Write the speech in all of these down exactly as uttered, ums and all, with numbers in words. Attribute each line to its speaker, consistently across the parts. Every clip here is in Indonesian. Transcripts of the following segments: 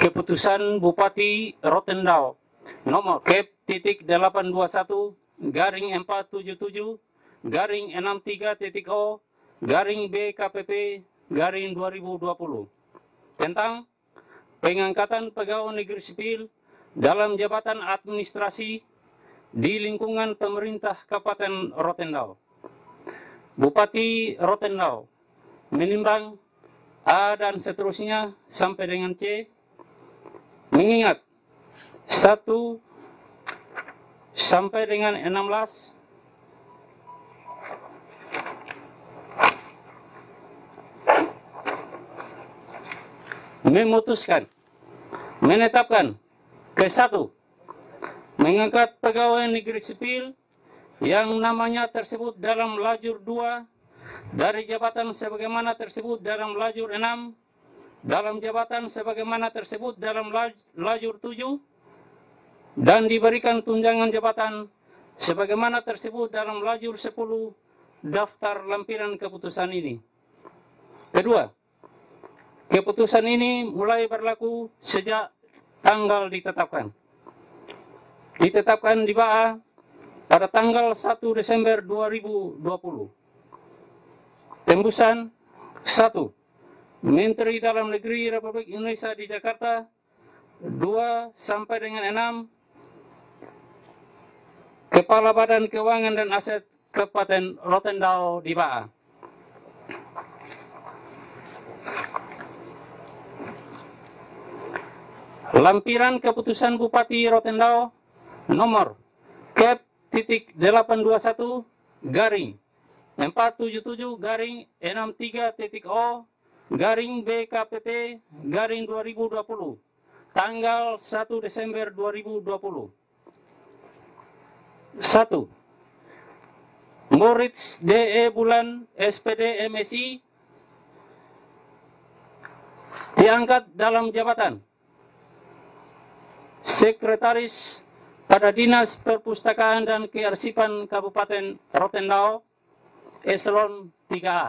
Speaker 1: Keputusan Bupati Rotendao nomor Kep titik delapan dua satu garing empat tujuh tujuh garing enam tiga titik O garing B K P P garing dua ribu dua puluh tentang pengangkatan pegawai negeri sipil dalam jabatan administrasi di lingkungan pemerintah Kabupaten Rotendao. Bupati Rotendao menimbang A dan seterusnya sampai dengan C, mengingat satu sampai dengan enam belas memutuskan menetapkan ke satu mengangkat pegawai negeri sipil yang namanya tersebut dalam lajur dua dari jabatan sebagaimana tersebut dalam lajur enam, dalam jabatan sebagaimana tersebut dalam lajur tujuh, dan diberikan tunjangan jabatan sebagaimana tersebut dalam lajur sepuluh daftar lampiran keputusan ini. Kedua, keputusan ini mulai berlaku sejak tanggal ditetapkan. Ditetapkan di B A pada tanggal satu Desember dua ribu dua puluh. Tembusan satu. Menteri Dalam Negeri Republik Indonesia di Jakarta. Dua sampai dengan enam. Kepala Badan Keuangan dan Aset Kabupaten Rotendao di B A. Lampiran keputusan Bupati Rotendao nomor Kep titik delapan dua satu garing empat tujuh tujuh garing enam tiga titik O garing B K P P garing dua ribu dua puluh tanggal satu Desember dua ribu dua puluh. satu. Moritz D E Bulan S P D M S I diangkat dalam jabatan Sekretaris pada Dinas Perpustakaan dan Kearsipan Kabupaten Rotendao Eselon tiga A.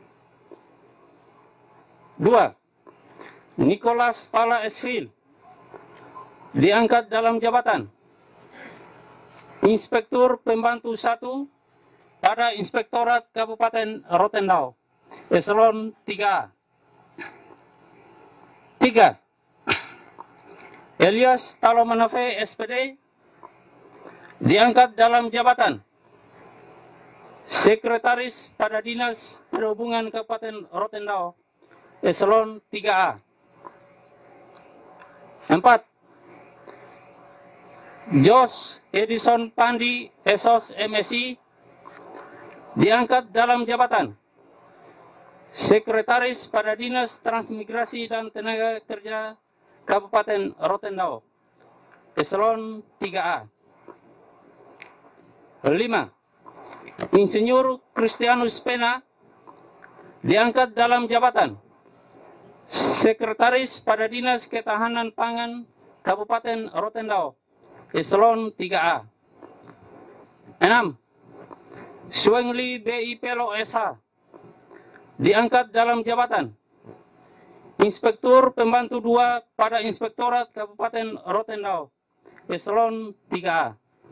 Speaker 1: dua. Nicholas Pala Esfil diangkat dalam jabatan Inspektur Pembantu satu pada Inspektorat Kabupaten Rotendao Eselon tiga A. tiga. Elias Talomanove S P D diangkat dalam jabatan Sekretaris pada Dinas Perhubungan Kabupaten Rotendao Eselon tiga A. empat. Jos Edison Pandi Esos M S I diangkat dalam jabatan Sekretaris pada Dinas Transmigrasi dan Tenaga Kerja Kabupaten Rotendao Eselon tiga A. lima. Insinyur Christianus Pena diangkat dalam jabatan Sekretaris pada Dinas Ketahanan Pangan Kabupaten Rotendao Eselon tiga A. enam. Suengli B I Pelo S H diangkat dalam jabatan Inspektur Pembantu dua pada Inspektorat Kabupaten Rotendao Eselon tiga A.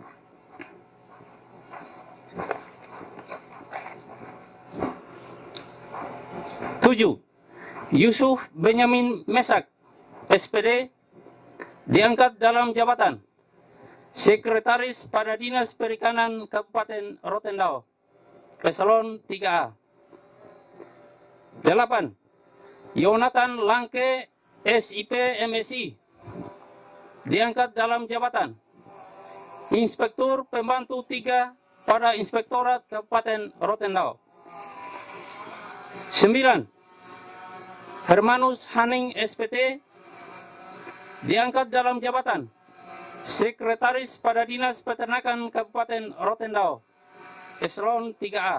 Speaker 1: tujuh. Yusuf Benyamin Mesak S P D diangkat dalam jabatan Sekretaris pada Dinas Perikanan Kabupaten Rotendao Eselon tiga A. delapan. Yonatan Langke S I P M S I diangkat dalam jabatan Inspektur Pembantu tiga pada Inspektorat Kabupaten Rotendao. sembilan. Hermanus Haning S P T diangkat dalam jabatan Sekretaris pada Dinas Peternakan Kabupaten Rotendao Eselon tiga A.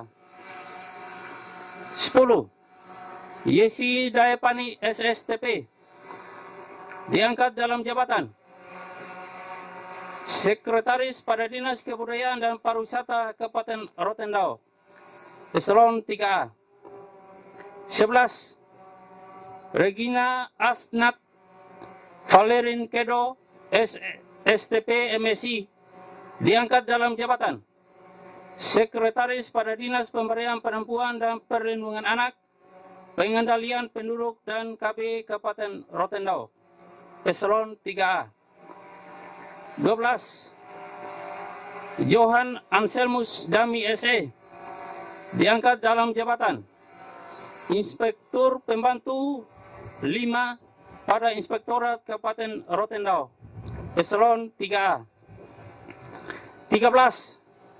Speaker 1: sepuluh. Yesi Daepani S S T P diangkat dalam jabatan Sekretaris pada Dinas Kebudayaan dan Pariwisata Kabupaten Rotendao Eselon tiga A. sebelas. Regina Asnat Valerin Kedo, S T P M S I, diangkat dalam jabatan Sekretaris pada Dinas Pemberdayaan Perempuan dan Perlindungan Anak, Pengendalian Penduduk dan K B Kabupaten Rotendao, Eselon tiga A. dua belas. Johan Anselmus Dami S E, diangkat dalam jabatan Inspektur Pembantu lima pada Inspektorat Kabupaten Rotendao, Eselon tiga A. tiga belas.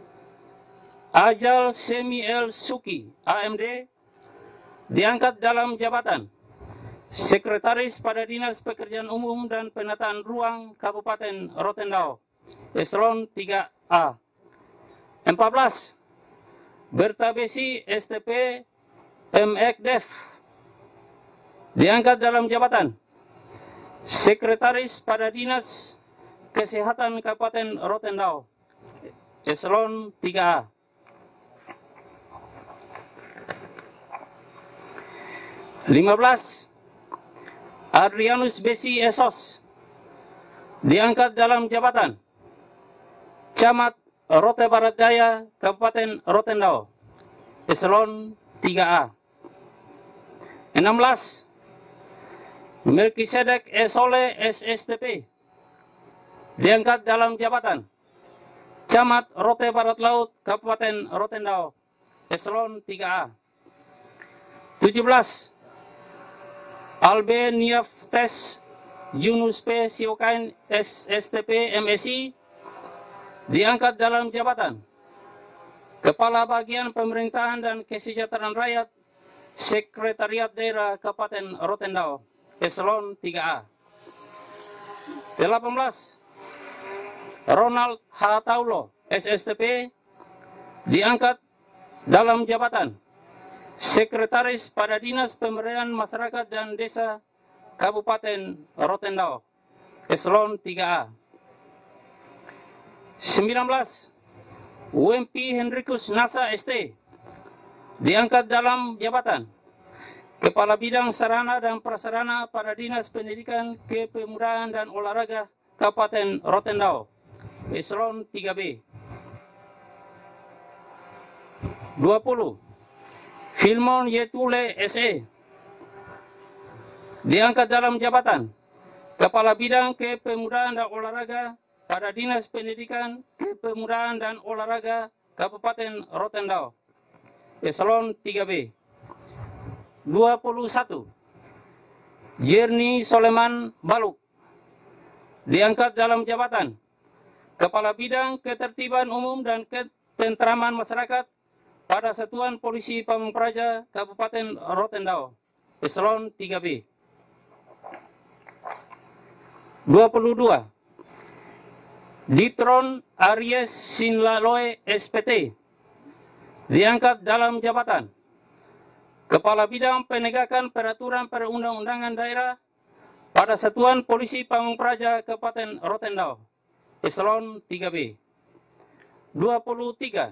Speaker 1: Ajal Semi El Suki, A M D, diangkat dalam jabatan Sekretaris pada Dinas Pekerjaan Umum dan Penataan Ruang Kabupaten Rotendao, Eselon tiga A. empat belas. Berta Besi S T P M E K D E F, diangkat dalam jabatan Sekretaris pada Dinas Kesehatan Kabupaten Rotendao, Eselon tiga A. lima belas. Adrianus Besi Esos, diangkat dalam jabatan Camat Rote Barat Daya Kabupaten Rotendao, Eselon tiga A. enam belas. Melkisedek Esole S S T P, diangkat dalam jabatan Camat Rote Barat Laut Kabupaten Rotendao, Eselon tiga A. tujuh belas. Albeniaftes Yunus P. Siokain S S T P M S I, diangkat dalam jabatan Kepala Bagian Pemerintahan dan Kesejahteraan Rakyat Sekretariat Daerah Kabupaten Rotendao, Eselon tiga A. delapan belas. Ronald H. Taulo S S T P, diangkat dalam jabatan Sekretaris pada Dinas Pemberdayaan Masyarakat dan Desa Kabupaten Rotendao, Eselon tiga A. sembilan belas. U M P Henrikus Nasa S T, diangkat dalam jabatan Kepala Bidang Sarana dan Prasarana pada Dinas Pendidikan, Kepemudaan dan Olahraga Kabupaten Rotendao, Eselon tiga B. dua puluh. Filmon Yetule S E, diangkat dalam jabatan Kepala Bidang Kepemudaan dan Olahraga pada Dinas Pendidikan, Kepemudaan dan Olahraga Kabupaten Rotendao, Eselon tiga B. dua puluh satu. Jerni Soleman Baluk, diangkat dalam jabatan Kepala Bidang Ketertiban Umum dan Ketentraman Masyarakat pada Satuan Polisi Pamung Praja Kabupaten Rotendao, Eselon tiga B. dua puluh dua. Ditron Aries Sinlaloe S P T, diangkat dalam jabatan Kepala Bidang Penegakan Peraturan Perundang-undangan Daerah pada Satuan Polisi Pamung Praja Kabupaten Rotendao, Eselon tiga B. dua puluh tiga.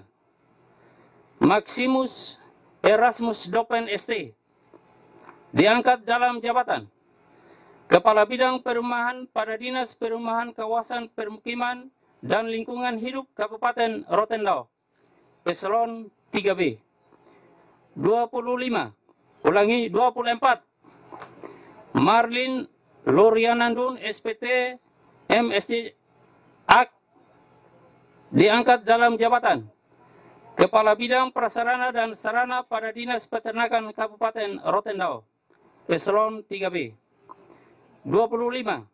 Speaker 1: Maximus Erasmus Dopen S T, diangkat dalam jabatan Kepala Bidang Perumahan pada Dinas Perumahan Kawasan Permukiman dan Lingkungan Hidup Kabupaten Rotendao, Eselon tiga B. dua puluh lima. Ulangi, dua puluh empat. Marlin Lorianandun S P T M S C A K, diangkat dalam jabatan Kepala Bidang Prasarana dan Sarana pada Dinas Peternakan Kabupaten Rotendao, Eselon tiga B. dua puluh lima.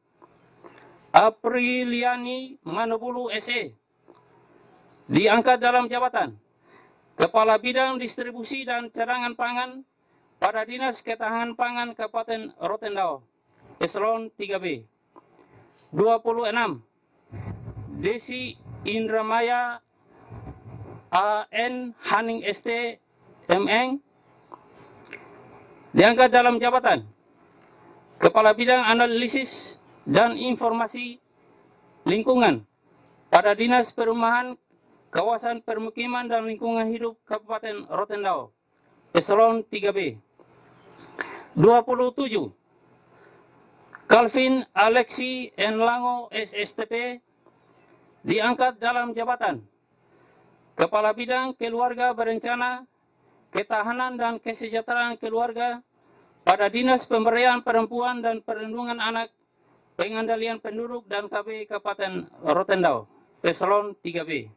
Speaker 1: Apriliani Manobulu S E, diangkat dalam jabatan Kepala Bidang Distribusi dan Cadangan Pangan pada Dinas Ketahanan Pangan Kabupaten Rotendao, Eselon tiga B. dua puluh enam. Desi Indramaya A N Haning S T M Eng, diangkat dalam jabatan Kepala Bidang Analisis dan Informasi Lingkungan pada Dinas Perumahan Kawasan Permukiman dan Lingkungan Hidup Kabupaten Rotendao, Eselon tiga B. dua puluh tujuh. Calvin Alexi Enlango S S T P diangkat dalam jabatan Kepala Bidang Keluarga Berencana, Ketahanan dan Kesejahteraan Keluarga pada Dinas Pemberdayaan Perempuan dan Perlindungan Anak, Pengendalian Penduduk dan K B Kabupaten Rotendao, Eselon tiga B.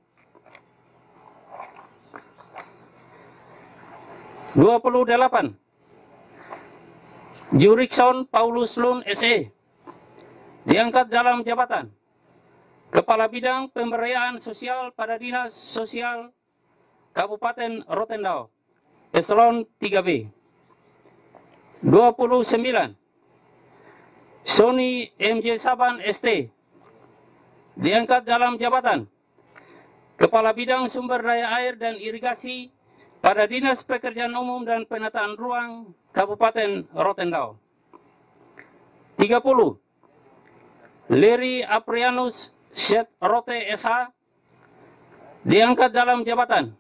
Speaker 1: dua puluh delapan. Jurikson Paulus Lun S E diangkat dalam jabatan Kepala Bidang Pemberdayaan Sosial pada Dinas Sosial Kabupaten Rotendao, Eselon tiga B. dua puluh sembilan. Sony M J Saban S T diangkat dalam jabatan Kepala Bidang Sumber Daya Air dan Irigasi pada Dinas Pekerjaan Umum dan Penataan Ruang Kabupaten Rotendao. tiga puluh. Leri Aprianus Syed Rote S H diangkat dalam jabatan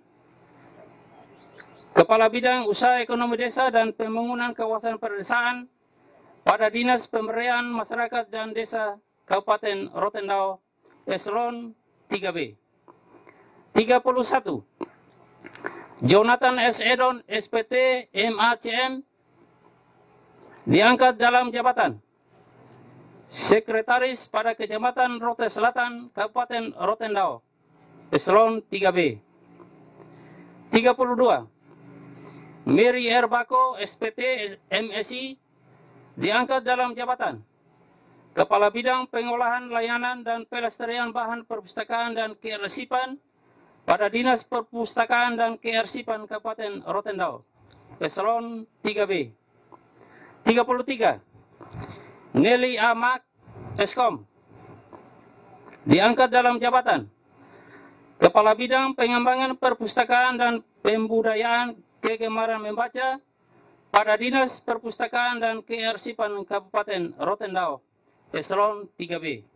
Speaker 1: Kepala Bidang Usaha Ekonomi Desa dan Pembangunan Kawasan Perdesaan pada Dinas Pemberdayaan Masyarakat dan Desa Kabupaten Rotendao, Eselon tiga B. tiga puluh satu. Jonathan S. Edon S P T M A C M diangkat dalam jabatan Sekretaris pada Kecamatan Rote Selatan, Kabupaten Rotendao, Eselon tiga B. tiga puluh dua. Mary R. Bako S P T M S I diangkat dalam jabatan Kepala Bidang Pengolahan Layanan dan Pelestarian Bahan Perpustakaan dan Kearsipan pada Dinas Perpustakaan dan Kearsipan Kabupaten Rotendao, Eselon tiga B. tiga puluh tiga. Nelly Amak Eskom diangkat dalam jabatan Kepala Bidang Pengembangan Perpustakaan dan Pembudayaan Kegemaran Membaca pada Dinas Perpustakaan dan Kearsipan Kabupaten Rotendao, Eselon tiga B.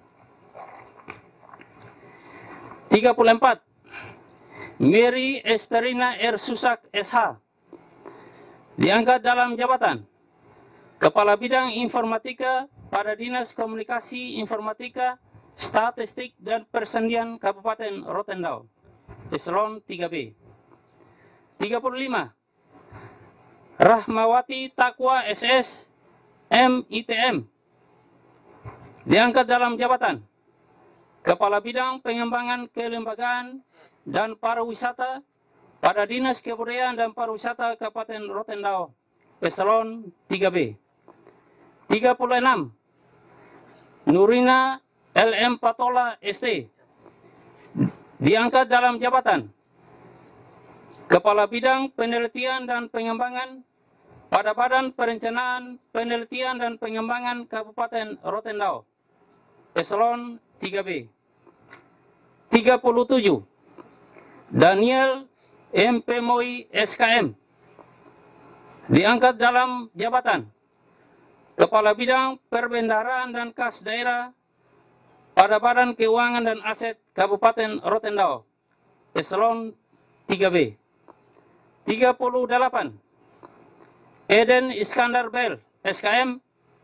Speaker 1: tiga puluh empat. Mary Esterina R. Susak S H diangkat dalam jabatan Kepala Bidang Informatika pada Dinas Komunikasi Informatika, Statistik dan Persendian Kabupaten Rotendao, Eselon tiga B. tiga puluh lima. Rahmawati Takwa S S M I T M diangkat dalam jabatan Kepala Bidang Pengembangan Kelembagaan dan Pariwisata pada Dinas Kebudayaan dan Pariwisata Kabupaten Rotendao, Eselon tiga B. tiga puluh enam. Nurina L M Patola S T diangkat dalam jabatan Kepala Bidang Penelitian dan Pengembangan pada Badan Perencanaan, Penelitian dan Pengembangan Kabupaten Rotendao, Eselon tiga B. tiga puluh tujuh. Daniel M P Moi S K M diangkat dalam jabatan Kepala Bidang Perbendaharaan dan Kas Daerah pada Badan Keuangan dan Aset Kabupaten Rotendao, Eselon tiga B. tiga puluh delapan. Eden Iskandar Bel S K M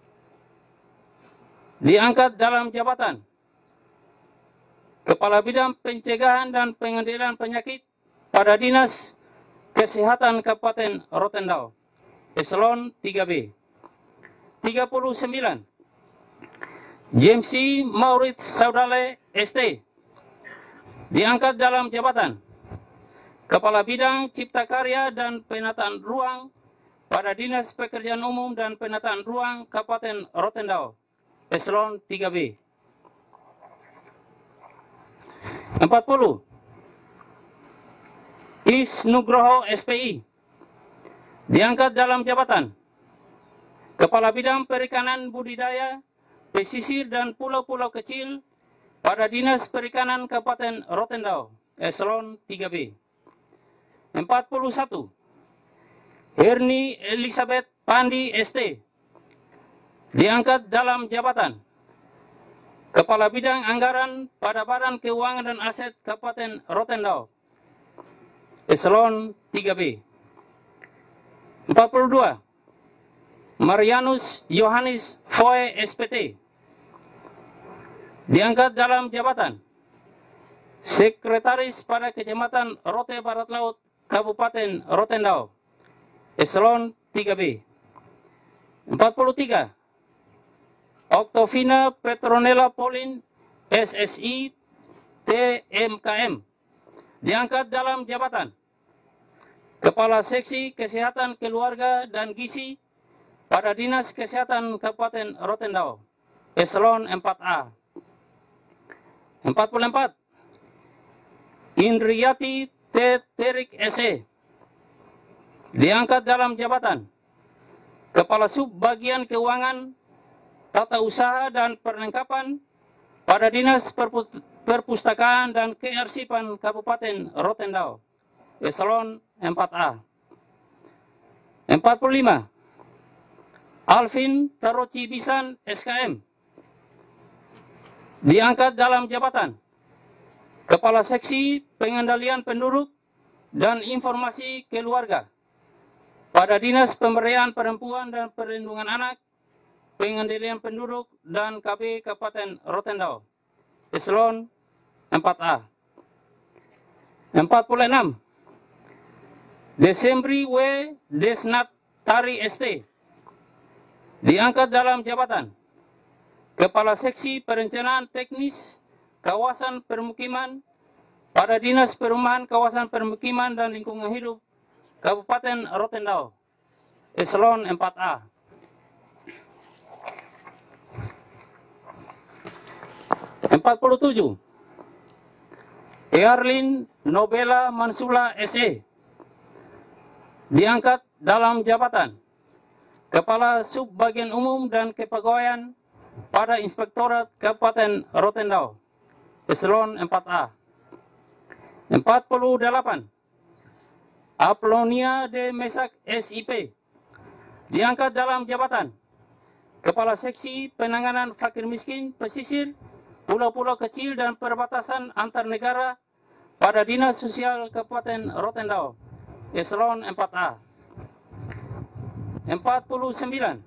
Speaker 1: diangkat dalam jabatan Kepala Bidang Pencegahan dan Pengendalian Penyakit pada Dinas Kesehatan Kabupaten Rotendao, Eselon tiga B. tiga puluh sembilan. James C. Maurits Saudale S T diangkat dalam jabatan Kepala Bidang Cipta Karya dan Penataan Ruang pada Dinas Pekerjaan Umum dan Penataan Ruang Kabupaten Rotendao, Eselon tiga B. empat puluh. Is Nugroho S P I diangkat dalam jabatan Kepala Bidang Perikanan Budidaya, Pesisir dan Pulau-Pulau Kecil pada Dinas Perikanan Kabupaten Rotendao, Eselon tiga B. empat puluh satu. Herni Elizabeth Pandi S T diangkat dalam jabatan Kepala Bidang Anggaran pada Badan Keuangan dan Aset Kabupaten Rotendao, Eselon tiga B. empat puluh dua. Marianus Yohanes Foe S P T diangkat dalam jabatan Sekretaris pada Kecamatan Rote Barat Laut, Kabupaten Rotendao, Eselon tiga B. empat puluh tiga. Octovina Petronella Pauline S S I T M K M diangkat dalam jabatan Kepala Seksi Kesehatan Keluarga dan Gizi pada Dinas Kesehatan Kabupaten Rotendao, Eselon empat A. empat puluh empat. Indriati T. Terik S E diangkat dalam jabatan Kepala Sub Bagian Keuangan, Tata Usaha dan Perlengkapan pada Dinas Perpustakaan dan Kearsipan Kabupaten Rotendao, Eselon empat A. empat puluh lima. Alvin Taroci Bisan S K M diangkat dalam jabatan Kepala Seksi Pengendalian Penduduk dan Informasi Keluarga pada Dinas Pemberdayaan Perempuan dan Perlindungan Anak, Pengendalian Penduduk dan K B Kabupaten Rotendao, Eselon empat A. empat puluh enam. Desembri W. Desnat Tari S T diangkat dalam jabatan Kepala Seksi Perencanaan Teknis Kawasan Permukiman pada Dinas Perumahan Kawasan Permukiman dan Lingkungan Hidup Kabupaten Rotendao, Eselon empat A. empat puluh tujuh. Earlin Nobela Mansula S E diangkat dalam jabatan Kepala Sub Bagian Umum dan Kepegawaian pada Inspektorat Kabupaten Rotendao, Eselon empat A. empat puluh delapan. Aplonia de Mesak S I P diangkat dalam jabatan Kepala Seksi Penanganan Fakir Miskin Pesisir, Pulau-Pulau Kecil dan Perbatasan Antar Negara pada Dinas Sosial Kabupaten Rotendao, Eselon empat A. empat puluh sembilan.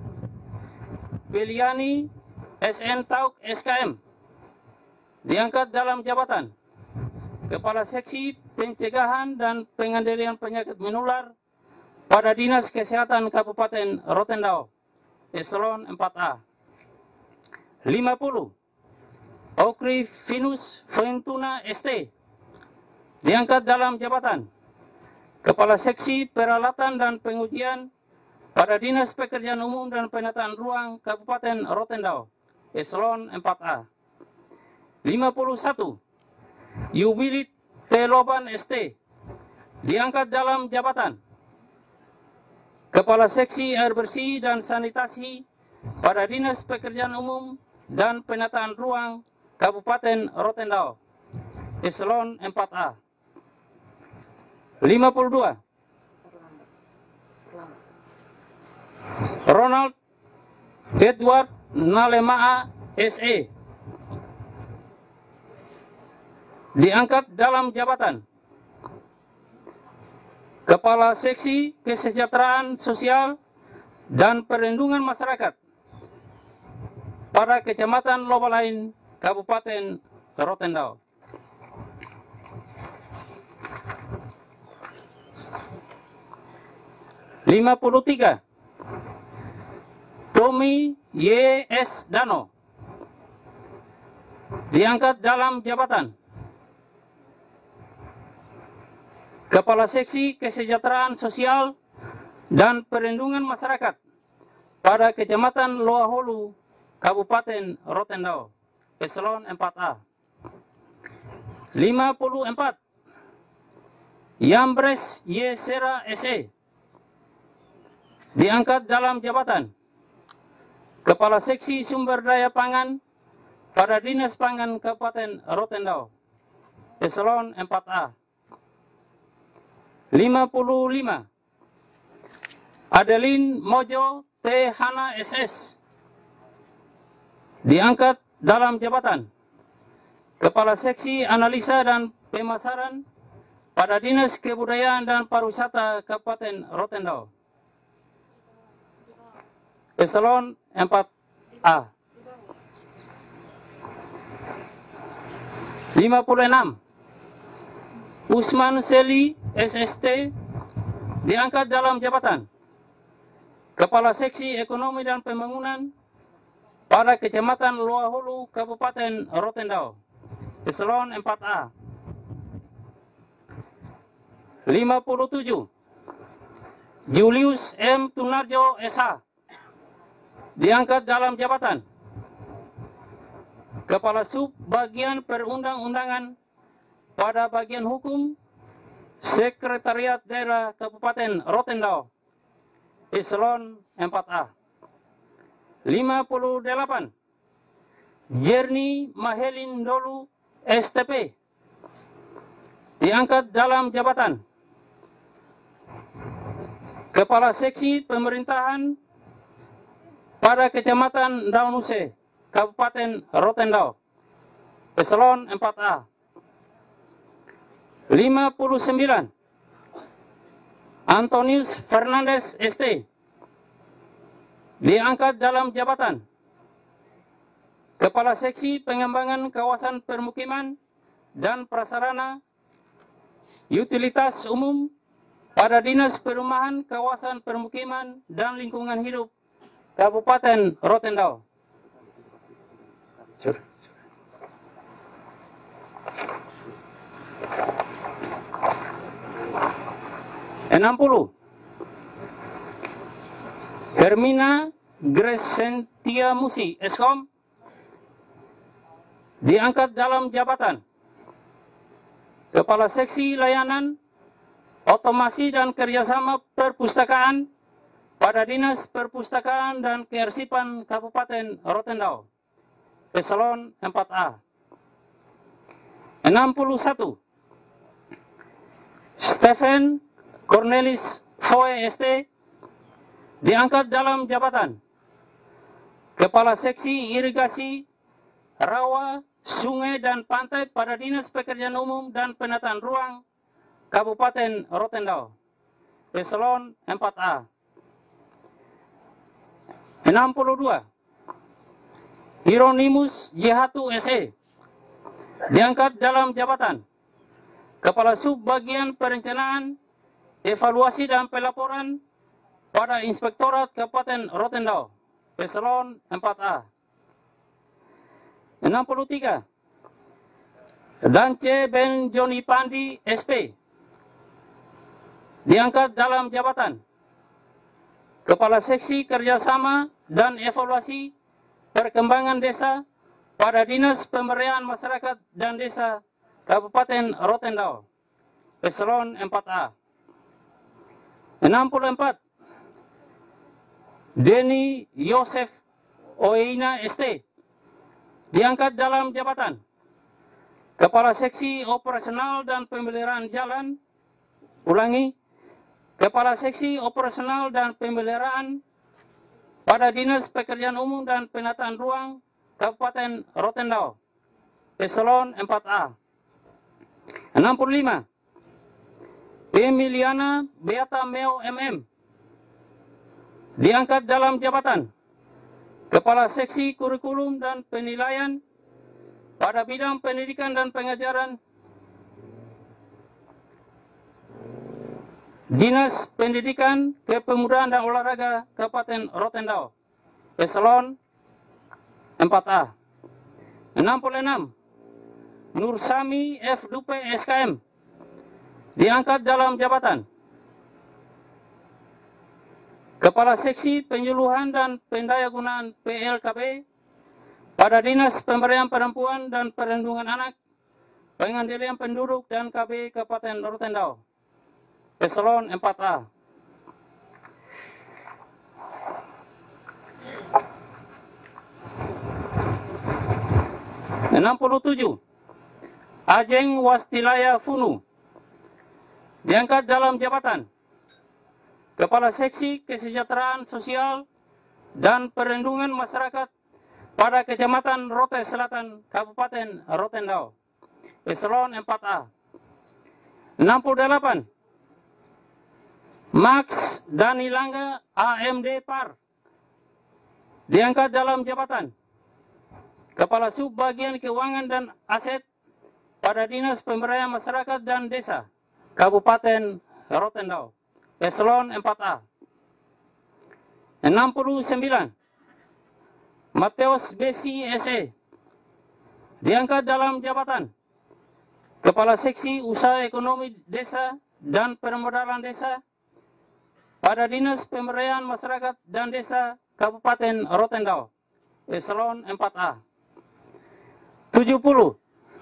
Speaker 1: Beliani S N Tauk S K M diangkat dalam jabatan Kepala Seksi Pencegahan dan Pengendalian Penyakit Menular pada Dinas Kesehatan Kabupaten Rotendao, Eselon empat A. lima puluh. Okri Finus Ventuna S T diangkat dalam jabatan Kepala Seksi Peralatan dan Pengujian pada Dinas Pekerjaan Umum dan Penataan Ruang Kabupaten Rotendao, Eselon empat A. lima puluh satu. Yubilit Teloban S T diangkat dalam jabatan Kepala Seksi Air Bersih dan Sanitasi pada Dinas Pekerjaan Umum dan Penataan Ruang Kabupaten Rotendao, Eselon empat A. lima puluh dua. Ronald Edward Nalemaa S E diangkat dalam jabatan Kepala Seksi Kesejahteraan Sosial dan Perlindungan Masyarakat pada Kecamatan Lobalain, Kabupaten Rotendao. lima puluh tiga. Tommy Y S Dano diangkat dalam jabatan Kepala Seksi Kesejahteraan Sosial dan Perlindungan Masyarakat pada Kecamatan Loaholu, Kabupaten Rotendao, Eselon empat A. lima puluh empat. Yambres Y. Sera S E diangkat dalam jabatan Kepala Seksi Sumber Daya Pangan pada Dinas Pangan Kabupaten Rotendao, Eselon empat A. lima puluh lima. Adeline Mojo T. Hana S S diangkat dalam jabatan Kepala Seksi Analisa dan Pemasaran pada Dinas Kebudayaan dan Pariwisata Kabupaten Rotendao. Eselon empat A. lima puluh enam. Usman Seli S S T diangkat dalam jabatan Kepala Seksi Ekonomi dan Pembangunan pada Kecamatan Luahulu, Kabupaten Rotendao. Eselon empat A. lima puluh tujuh. Julius M. Tunarjo S H diangkat dalam jabatan Kepala Sub Bagian Perundang-undangan pada Bagian Hukum Sekretariat Daerah Kabupaten Rotendao. Eselon empat A. lima puluh delapan. Jerni Mahelin Dolu S T P diangkat dalam jabatan Kepala Seksi Pemerintahan pada Kecamatan Daunuse, Kabupaten Rotendao. Eselon empat A. lima puluh sembilan. Antonius Fernandes S T diangkat dalam jabatan Kepala Seksi Pengembangan Kawasan Permukiman dan Prasarana Utilitas Umum pada Dinas Perumahan Kawasan Permukiman dan Lingkungan Hidup Kabupaten Rotendao. enam puluh. Hermina Gresentia Musi Eskom diangkat dalam jabatan Kepala Seksi Layanan Otomasi dan Kerjasama Perpustakaan pada Dinas Perpustakaan dan Kearsipan Kabupaten Rotendao. Eselon empat A. enam puluh satu. Stephen Cornelis Foe S T diangkat dalam jabatan Kepala Seksi Irigasi, Rawa, Sungai dan Pantai pada Dinas Pekerjaan Umum dan Penataan Ruang Kabupaten Rotendao. Eselon empat A. enam puluh dua. Hieronymus Jehatu S E diangkat dalam jabatan Kepala Sub Bagian Perencanaan, Evaluasi dan Pelaporan pada Inspektorat Kabupaten Rotendao. Eselon empat A. enam puluh tiga. Dance Ben Joni Pandi S P diangkat dalam jabatan Kepala Seksi Kerjasama dan Evaluasi Perkembangan Desa pada Dinas Pemberdayaan Masyarakat dan Desa Kabupaten Rotendao. Eselon empat A. enam puluh empat. Denny Yosef Oeina S T diangkat dalam jabatan Kepala Seksi Operasional dan Pemeliharaan Jalan. Ulangi, Kepala Seksi Operasional dan Pemeliharaan pada Dinas Pekerjaan Umum dan Penataan Ruang Kabupaten Rotendao. Eselon empat A. enam puluh lima. Emiliana Beata Meo M M diangkat dalam jabatan Kepala Seksi Kurikulum dan Penilaian pada bidang pendidikan dan pengajaran Dinas Pendidikan, Kepemudaan dan Olahraga Kabupaten Rotendao. Eselon empat A. enam puluh enam. Nursami F. Dupe S K M diangkat dalam jabatan Kepala Seksi Penyuluhan dan Pendayagunaan P L K B pada Dinas Pemberdayaan Perempuan dan Perlindungan Anak, Pengandaian Penduduk dan K B Kabupaten Rotendao. Eselon empat A. enam puluh tujuh. Ajeng Wastilaya Funu diangkat dalam jabatan Kepala Seksi Kesejahteraan Sosial dan Perlindungan Masyarakat pada Kecamatan Rote Selatan, Kabupaten Rotendao. Eselon empat A. enam puluh delapan. Max Danilangga A M D Par diangkat dalam jabatan Kepala Sub Bagian Keuangan dan Aset pada Dinas Pemberdayaan Masyarakat dan Desa Kabupaten Rotendao, Eselon empat A. enam puluh sembilan. Mateus Besi S E diangkat dalam jabatan Kepala Seksi Usaha Ekonomi Desa dan Permodalan Desa pada Dinas Pemberdayaan Masyarakat dan Desa Kabupaten Rotendao, Eselon empat A. tujuh puluh.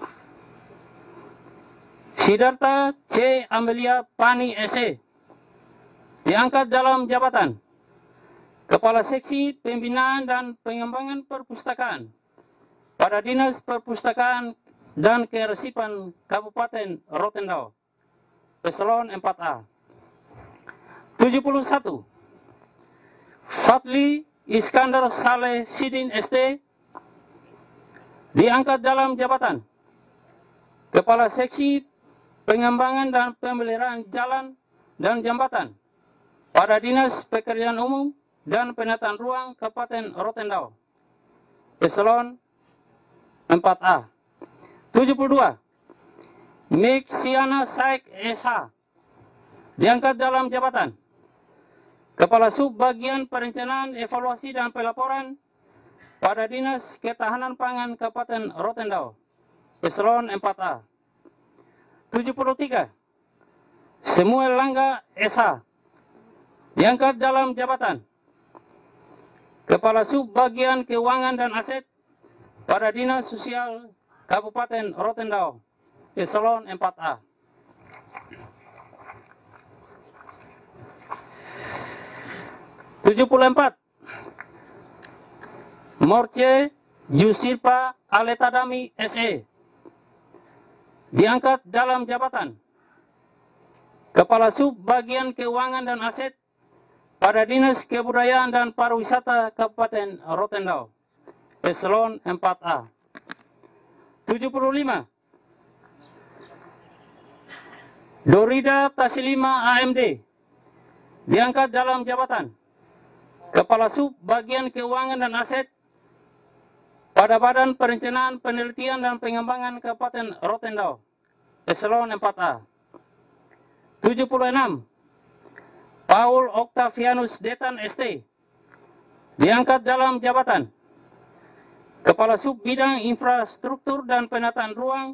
Speaker 1: Sidarta C. Amelia Pani S E diangkat dalam jabatan Kepala Seksi Pembinaan dan Pengembangan Perpustakaan pada Dinas Perpustakaan dan Kearsipan Kabupaten Rotendao, Eselon empat A. tujuh puluh satu. Fadli Iskandar Saleh Sidin S T diangkat dalam jabatan Kepala Seksi Pengembangan dan Pemeliharaan Jalan dan Jambatan pada Dinas Pekerjaan Umum dan Penataan Ruang Kabupaten Rotendao, Eselon empat A. tujuh puluh dua. Meksiana Saik S H diangkat dalam jabatan Kepala Sub Bagian Perencanaan, Evaluasi dan Pelaporan pada Dinas Ketahanan Pangan Kabupaten Rotendao, Eselon empat A. tujuh puluh tiga. Samuel Langga S H diangkat dalam jabatan Kepala Sub Bagian Keuangan dan Aset pada Dinas Sosial Kabupaten Rotendao, Eselon empat A. tujuh puluh empat. Morce Jusirpa Aletadami S E diangkat dalam jabatan Kepala Sub Bagian Keuangan dan Aset pada Dinas Kebudayaan dan Pariwisata Kabupaten Rotendao, Eselon empat A. tujuh puluh lima. Dorida Tasilima A M D diangkat dalam jabatan Kepala Sub Bagian Keuangan dan Aset pada Badan Perencanaan, Penelitian dan Pengembangan Kabupaten Rotendao, Eselon empat A. tujuh puluh enam. Paul Octavianus Detan S T diangkat dalam jabatan Kepala Sub Bidang Infrastruktur dan Penataan Ruang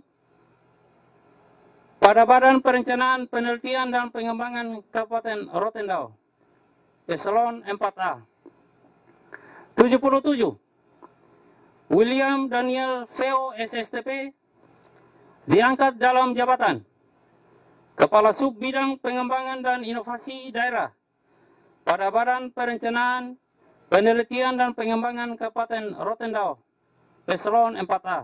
Speaker 1: pada Badan Perencanaan, Penelitian dan Pengembangan Kabupaten Rotendao, Eselon empat A. tujuh puluh tujuh. William Daniel Veo S S T P diangkat dalam jabatan Kepala Sub Bidang Pengembangan dan Inovasi Daerah pada Badan Perencanaan, Penelitian dan Pengembangan Kabupaten Rotendao, Eselon empat A.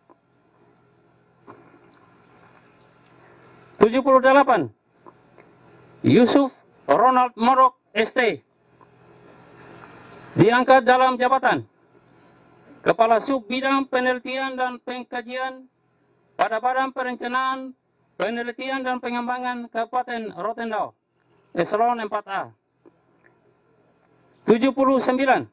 Speaker 1: tujuh puluh delapan. Yusuf Ronald Morok S T diangkat dalam jabatan Kepala Sub Bidang Penelitian dan Pengkajian pada Badan Perencanaan, Penelitian dan Pengembangan Kabupaten Rotendao, Eselon empat A. tujuh puluh sembilan.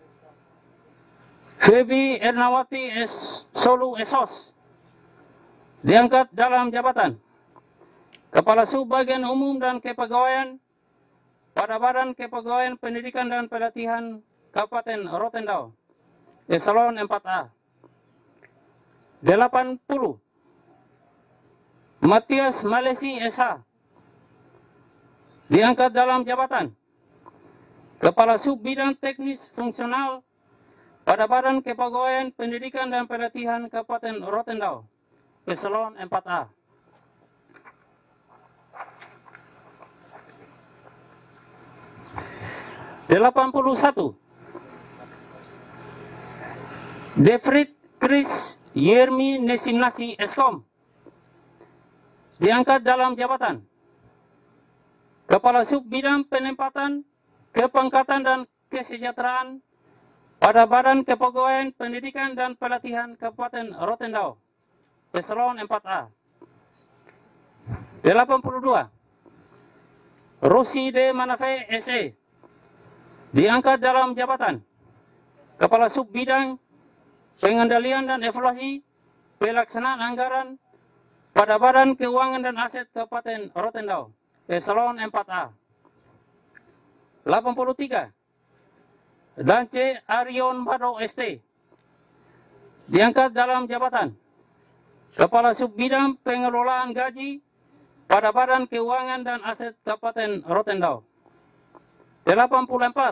Speaker 1: Febi Ernawati S. Solu Esos diangkat dalam jabatan Kepala Sub Bagian Umum dan Kepegawaian pada Badan Kepegawaian Pendidikan dan Pelatihan Kabupaten Rotendao, Eselon empat A. delapan puluh. Matias Malesi S H diangkat dalam jabatan Kepala Sub Bidang Teknis Fungsional pada Badan Kepegawaian Pendidikan dan Pelatihan Kabupaten Rotendao, Eselon empat A. delapan puluh satu. Defrit Chris Yermi Nesimnasi Eskom diangkat dalam jabatan Kepala Sub Bidang Penempatan, Kepangkatan dan Kesejahteraan pada Badan Kepegawaian Pendidikan dan Pelatihan Kabupaten Rotendao, Eselon empat A. delapan puluh dua. Rosi D. Manafe S E diangkat dalam jabatan Kepala Sub Bidang Pengendalian dan Evaluasi Pelaksanaan Anggaran pada Badan Keuangan dan Aset Kabupaten Rotendao, Eselon empat A. delapan puluh tiga. Dan C. Arion Bado S T. Diangkat dalam jabatan Kepala Sub Bidang Pengelolaan Gaji pada Badan Keuangan dan Aset Kabupaten Rotendao. delapan puluh empat.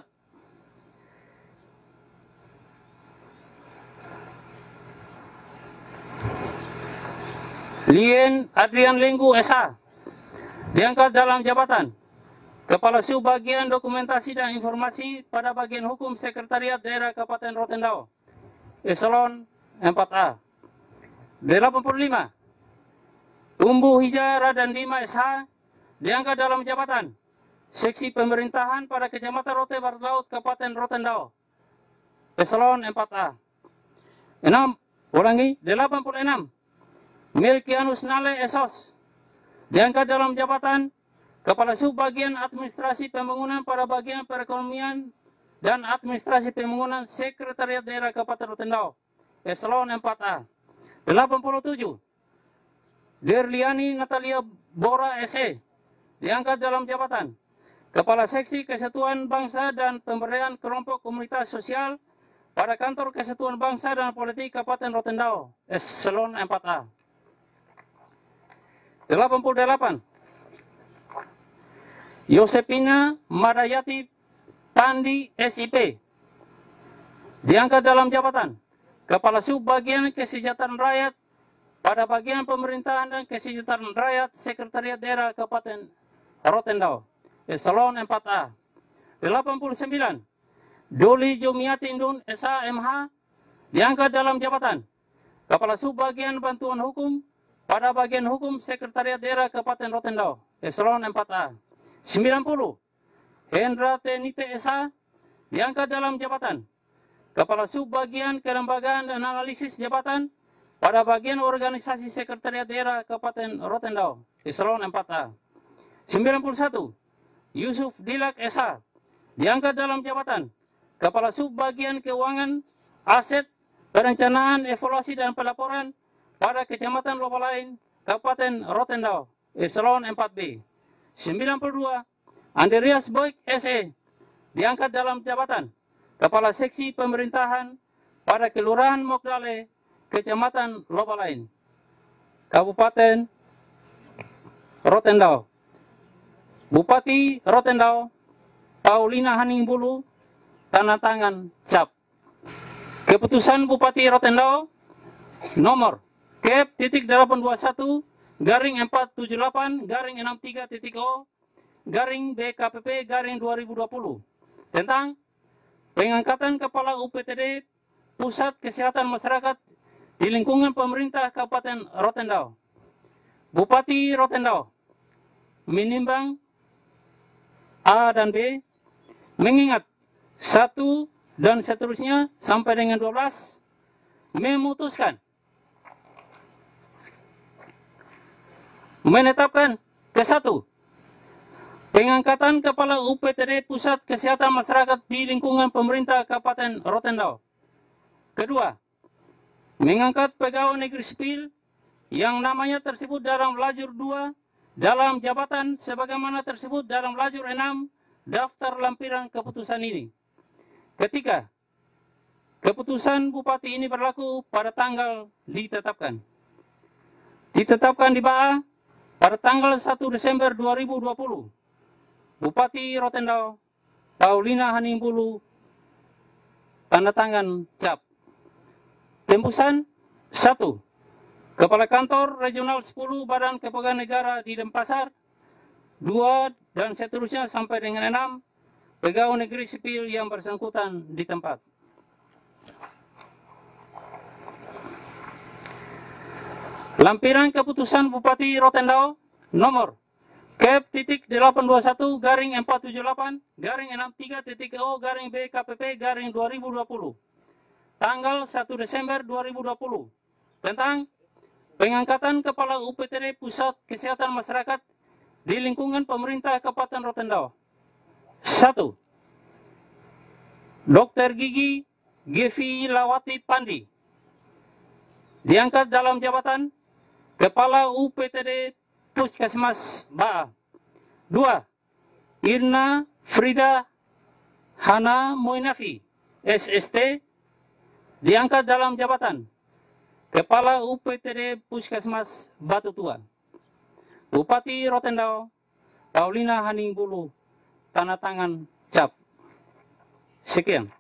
Speaker 1: Lien Adrian Linggu S A. Diangkat dalam jabatan Kepala Sub Bagian Dokumentasi dan Informasi pada Bagian Hukum Sekretariat Daerah Kabupaten Rotendao, Eselon empat A. delapan puluh lima. Tumbuh Hija Radan Dima S H. Diangkat dalam jabatan Seksi Pemerintahan pada Kecamatan Rote Barat Laut, Kabupaten Rotendao, Eselon empat A. enam. Ulangi, delapan puluh enam. Milkianus Nale Esos. Diangkat dalam jabatan Kepala Sub Bagian Administrasi Pembangunan pada Bagian Perekonomian dan Administrasi Pembangunan Sekretariat Daerah Kabupaten Rotendao, Eselon empat A. delapan puluh tujuh. Derliani Natalia Bora S E. Diangkat dalam jabatan Kepala Seksi Kesatuan Bangsa dan Pemberdayaan Kelompok Komunitas Sosial pada Kantor Kesatuan Bangsa dan Politik Kabupaten Rotendao, Eselon empat A. delapan puluh delapan. Yosepina Madayati Tandi S I P. Diangkat dalam jabatan Kepala Sub Bagian Kesejahteraan Rakyat pada Bagian Pemerintahan dan Kesejahteraan Rakyat Sekretariat Daerah Kabupaten Rotendao, Eselon empat A. delapan puluh sembilan. Doli Jomiati Indun S A M H. Diangkat dalam jabatan Kepala Sub Bagian Bantuan Hukum pada Bagian Hukum Sekretariat Daerah Kabupaten Rotendao, Eselon empat A. sembilan puluh. Hendra Tenite S A. Diangkat dalam jabatan Kepala Sub Bagian Kelembagaan dan Analisis Jabatan pada Bagian Organisasi Sekretariat Daerah Kabupaten Rotendao, Eselon empat A. sembilan puluh satu. Yusuf Dilak S A. Diangkat dalam jabatan Kepala Sub Bagian Keuangan, Aset, Perencanaan, Evaluasi dan Pelaporan pada Kecamatan Lopalain, Kabupaten Rotendao, Eselon empat B. sembilan puluh dua. Andreas Boyk S E. Diangkat dalam jabatan Kepala Seksi Pemerintahan pada Kelurahan Mokdale, Kecamatan Lopalain, Kabupaten Rotendao. Bupati Rotendao Paulina Haningbulu, tanda tangan cap. Keputusan Bupati Rotendao nomor Kep titik delapan dua satu garing empat tujuh delapan garing enam tiga titik O garing B K P P garing dua ribu dua puluh tentang pengangkatan Kepala U P T D Pusat Kesehatan Masyarakat di lingkungan pemerintah Kabupaten Rotendao. Bupati Rotendao menimbang A dan B, mengingat satu dan seterusnya sampai dengan dua belas, memutuskan menetapkan ke satu, pengangkatan Kepala U P T D Pusat Kesehatan Masyarakat di lingkungan pemerintah Kabupaten Rotendao. Kedua, mengangkat pegawai negeri sipil yang namanya tersebut dalam lajur dua dalam jabatan sebagaimana tersebut dalam lajur enam daftar lampiran keputusan ini. Ketiga, keputusan Bupati ini berlaku pada tanggal ditetapkan. Ditetapkan di Baa pada tanggal satu Desember dua ribu dua puluh. Bupati Rotendao Paulina Haningbulu, tanda tangan cap. Tembusan satu. Kepala Kantor Regional sepuluh Badan Kepegawaian Negara di Denpasar, dua dan seterusnya sampai dengan enam, pegawai negeri sipil yang bersangkutan di tempat. Lampiran keputusan Bupati Rotendao nomor Kep titik delapan dua satu garing empat tujuh delapan garing enam tiga titik O garing B K P P garing dua ribu dua puluh tanggal satu Desember dua ribu dua puluh tentang pengangkatan Kepala U P T D Pusat Kesehatan Masyarakat di lingkungan pemerintah Kabupaten Rotendao. Satu, Dokter Gigi Gevi Lawati Pandi diangkat dalam jabatan Kepala U P T D Puskesmas Ba. Dua, Irna Frida Hana Moinafi S S T diangkat dalam jabatan Kepala U P T D Puskesmas Batu Tua. Bupati Rotendao Paulina Haningbulu tanda tangan cap. Sekian.